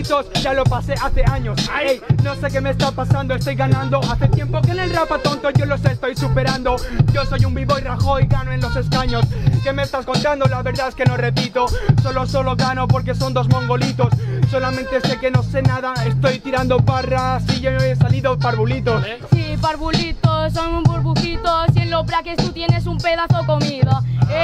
palitos, ya lo pasé hace años. Ey, no sé qué me está pasando, estoy ganando. Hace tiempo que en el rap tonto yo los estoy superando. Yo soy un b-boy Rajoy, gano en los escaños. ¿Qué me estás contando? La verdad es que no repito. Solo gano porque son dos mongolitos. Solamente sé que no sé nada, estoy tirando parras y yo he salido parvulitos. Sí, parvulitos, son burbujitos y en los brackets tú tienes un pedazo comida.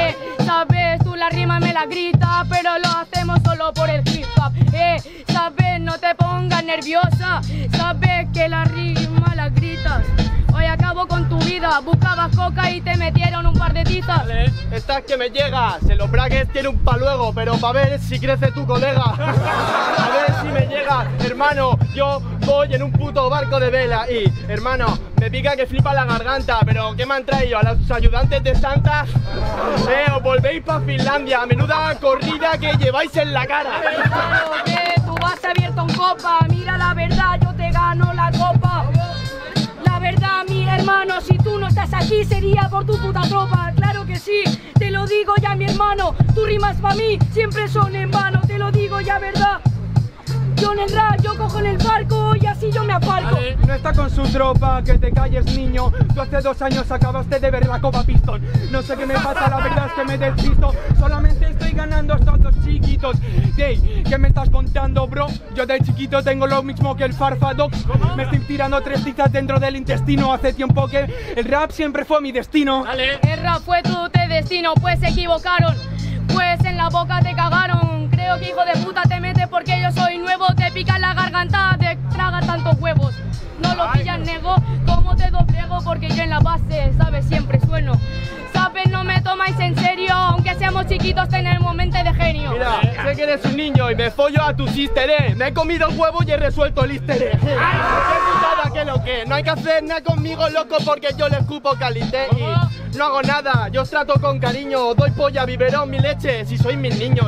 Sabes, tú la rima me la grita, pero lo hacemos solo por el hip hop. Sabes, no te pongas nerviosa, sabes que la rima la gritas. Hoy acabo con tu vida, buscabas coca y te metieron un par de tizas. Vale, estás que me llegas, en los brackets tiene un paluego, pero pa' ver si crece tu colega. A ver si me llega, hermano, yo voy en un puto barco de vela y, hermano, me pica que flipa la garganta, pero ¿qué me han traído? ¿A los ayudantes de Santa? Os volvéis pa' Finlandia, menuda corrida que lleváis en la cara. Claro que tú vas abierto en copa, mira la verdad, yo te gano la copa. La verdad, mi hermano, si tú no estás aquí sería por tu puta tropa. Claro que sí, te lo digo ya, mi hermano. Tus rimas pa' mí siempre son en vano, te lo digo ya, verdad. Yo en el rap, yo cojo en el barco y así yo me aparco. Vale. No está con su tropa, que te calles, niño. Tú hace 2 años acabaste de ver la Copa Pistón. No sé qué me pasa, la verdad es que me despisto. Solamente estoy ganando a estos dos chiquitos. Hey, ¿qué me estás contando, bro? Yo de chiquito tengo lo mismo que el Farfadox. Me estoy tirando 3 tizas dentro del intestino. Hace tiempo que el rap siempre fue mi destino. Vale. El rap fue tu destino, pues se equivocaron. Pues en la boca te cagaron. Creo que hijo de puta te metes porque yo soy nuevo. Te pica la garganta, te traga tantos huevos. No lo pillas, nego, como te doblego. Porque yo en la base, ¿sabes? Siempre sueno. ¿Sabes? No me tomáis en serio. Aunque seamos chiquitos, tenemos mente de genio. Mira, sé que eres un niño y me follo a tu sister, Me he comido el huevo y he resuelto el easter egg. ¡Qué putada que lo que! No hay que hacer nada conmigo, loco, porque yo le escupo calité y no hago nada. Yo os trato con cariño, doy polla, biberón, mi leche, si sois mis niños.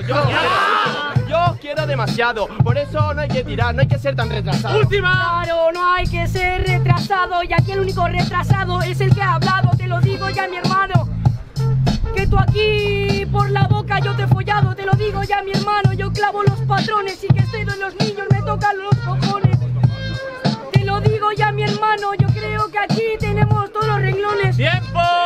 Yo os quiero demasiado, por eso no hay que tirar, no hay que ser tan retrasado. ¡Última! Claro, no hay que ser retrasado y aquí el único retrasado es el que ha hablado. Te lo digo ya, mi hermano. Que tú aquí por la boca yo te he follado, te lo digo ya, mi hermano. Yo clavo los patrones y que estoy de los niños me tocan los cojones. Te lo digo ya, mi hermano. Yo creo que aquí tenemos todos los renglones. ¡Tiempo!